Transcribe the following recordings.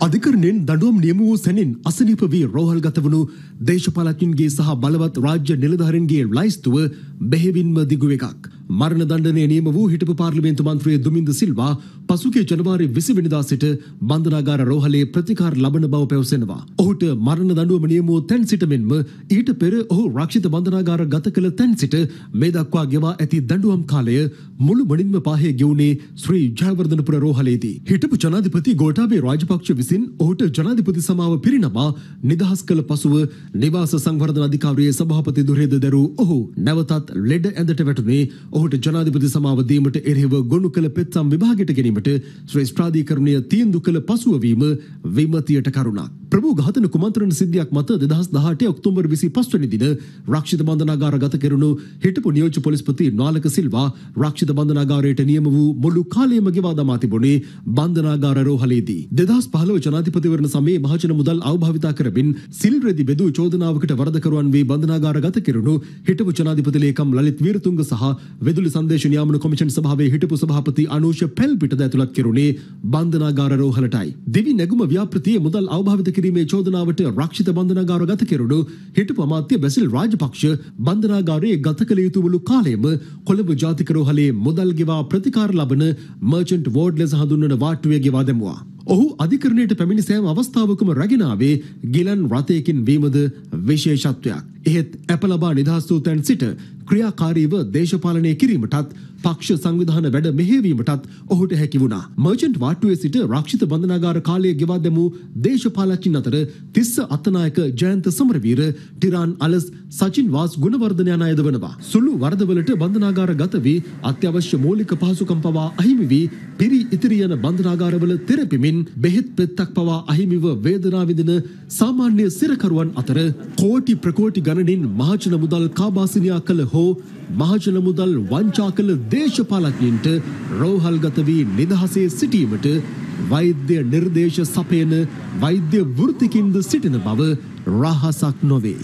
අධිකරණයෙන් දඬුවම් නියම වූ සැනින් අසනීප වී රෝහල්ගත වුණු දේශපාලඥයින්ගේ සහ බලවත් රාජ්‍ය නිලධාරීන්ගේ ලයිස්තුව බෙහෙවින්ම දිගු එකක්. මරණ දණ්ඩනය නියම වූ හිටපු පාර්ලිමේන්තු මන්ත්‍රී දුමින්ද සිල්වා පසුගිය ජනවාරි 20 වෙනිදා සිට බන්ධනාගාර රෝහලේ ප්‍රතිකාර ලබන බව පැවසෙනවා. ඔහුට මරණ දඬුවම නියම වූ තැන් සිට මෙන්ම ඊට පෙර ඔහු රක්ෂිත බන්ධනාගාර ගත කළ තැන් සිට මේ දක්වා ගෙවා ඇති දඬුවම් කාලය මුළු මනින්ම පාහේ ගෙවුනේ ශ්‍රී ජයවර්ධනපුර රෝහලේදී. හිටපු ජනාධිපති ගෝඨාභය රාජපක්ෂ විසින් ඔහුට ජනාධිපති සමාව පිරිනමා නිදහස් කළ පසුව නිවාස සංවර්ධන අධිකාරියේ සභාපති දුරේද දරූ ඔහු නැවතත් ලෙඩ ඇඳට වැටුනේ. ඔහුට ජනාධිපති සමාව දීමට එරෙහිව ගොනු කළ පෙත්සම් විභාගයට ගැනීමට ශ්‍රේෂ්ඨාධිකරණය තීන්දුව කළ පසුව වීම විමතියට කරුණක්. ප්‍රභූ ඝාතන කුමන්ත්‍රණ සිද්ධියක් මත 2018 ඔක්තෝබර් 25 වෙනි දින රක්ෂිත බන්ධනාගාර ගත කෙරුණු හිටපු නියෝජ්‍ය පොලිස්පති නාලක සිල්වා රක්ෂිත බන්ධනාගාරයට නියම වූ මුළු කාලයම ගෙවා දමා තිබුණේ බන්ධනාගාර රෝහලේදී. 2015 ජනාධිපතිවරණ සමයේ මහජන මුදල් අවභාවිතා කරමින් සිල් රෙදි බෙදූ චෝදනාවකට වරදකරුවන් වී බන්ධනාගාර ගත කෙරුණු හිටපු ජනාධිපති ලේකම් ලලිත් වීරතුංග සහ වෙදුලි සංදේශ නියාමන කොමිෂන් සභාවේ හිටපු සභාපති අනූෂ පැල්පිටද ඇතුළත් කෙරුණේ බන්ධනාගාර රෝහලටයි. දිවි නැගුම ව්‍යාපෘතියේ මුදල් අවභාවිත කිරීමේ චෝදනාවට රක්ෂිත බන්ධනාගාර ගත කෙරුණු හිටපු අමාත්‍ය බැසිල් රාජපක්ෂ බන්ධනාගාරයේ ගත කළ යුතු මුළු කාලයම කොළඹ ජාතික රෝහලේ මුදල් ගෙවා ප්‍රතිකාර ලබන මර්චන්ට් වෝඩ් ලෙස හඳුන්වන වාට්ටුවේ ගෙවා දැමුවා. ඔහු අධිකරණයට පැමිණි සෑම අවස්ථාවකම රැගෙන ආවේ ගිලන් රථයකින් වීමද විශේෂත්වයක්. එහෙත් අප ලබා නිදහස් වූ තැන් සිට ක්‍රියාකාරීව දේශපාලනය කිරීමටත් පක්ෂ සංවිධාන වැඩ මෙහෙයවීමටත් ඔහුට හැකි වුණා. මර්චන්ට් වාට්ටුවේ සිට රක්ෂිත බන්ධනාගාර කාලය ගෙවා දැමූ දේශපාලඥයින් අතර තිස්ස අත්තනායක ජයන්ත සමරවීර, ටිරාන් අලස්, සචින් වාස් ගුණවර්ධන යන අයද වනවා. සුළු වරදවලට බන්ධනාගාර ගත වී අත්‍යවශ්‍ය මූලික පහසුකම් පවා අහිමි වී පිරි ඉතිරි යන බන්ධනාගාරවල තෙරපෙමින් බෙහෙත් පෙත්තක් පවා අහිමිව වේදනා විඳින සාමාන්‍ය සිරකරුවන් අතර කෝටි ප්‍රකෝටි ගණනින් මහජන මුදල් කාබාසිනියා කළ හෝ මහජන මුදල් වංචා කළ දේශපාලඥයින්ට රෝහල්ගත වී නිදහසේ සිටීමට වෛද්‍ය නිර්දේශ සපයන වෛද්‍ය වෘත්තිකින්ද සිටින බව රහසක් නොවේ.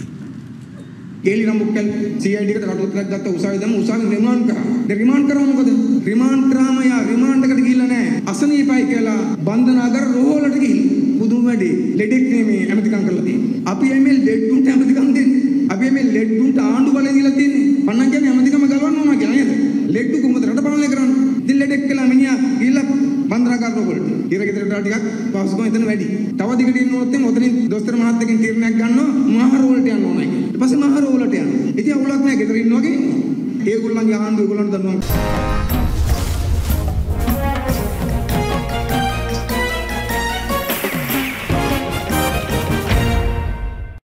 गेली रमुक्कल CID එකට කටුතරක් ගත්ත උසාවිය දැම්ම උසාවිය රිමාන්ඩ් කරා. දැන් රිමාන්ඩ් කරා මොකද? රිමාන්ඩ් කරාම යා රිමාන්ඩ් එකට ගිහිල්ලා නැහැ. අසනීපයි කියලා බන්ධනාගාර රෝහලට ගිහින් පුදුම වැඩි ලෙඩෙක් නෙමේ ඇමතිකම් කරලා තියෙන්නේ. අපි එමෙල් ලෙඩ්ඩුන්ට ඇමතිකම් දෙන්නේ. අපි එමෙල් ලෙඩ්ඩුන්ට ආණ්ඩු බලය දීලා තියෙන්නේ. පන්නන් කියන්නේ ඇමතිකම ගලවන්න ඕන කියලා නේද? ලෙඩ්ඩු කොහොමද රට පාලනය කරන්නේ? ඉතින් ලෙඩෙක් කියලා මිනිහා ගිහිල්ලා බන්ධනාගාර රෝහලට. ඉරගෙදරට ටිකක් පහසුකම් එතන වැඩි. තව දිගට ඉන්නොත් එම් ඔතනින් දොස්තර මහත්තයකින් තීරණයක් ගන්නවා මහා රෝහලට යන්න ඕනයි. ඊට පස්සේ මහා රෝහලට යනවා. ඉතින් අවුලක් නැහැ ගෙදර ඉන්න වගේ ඒගොල්ලන්ගේ ආණ්ඩුව ඒගොල්ලන්ට දන්නවා.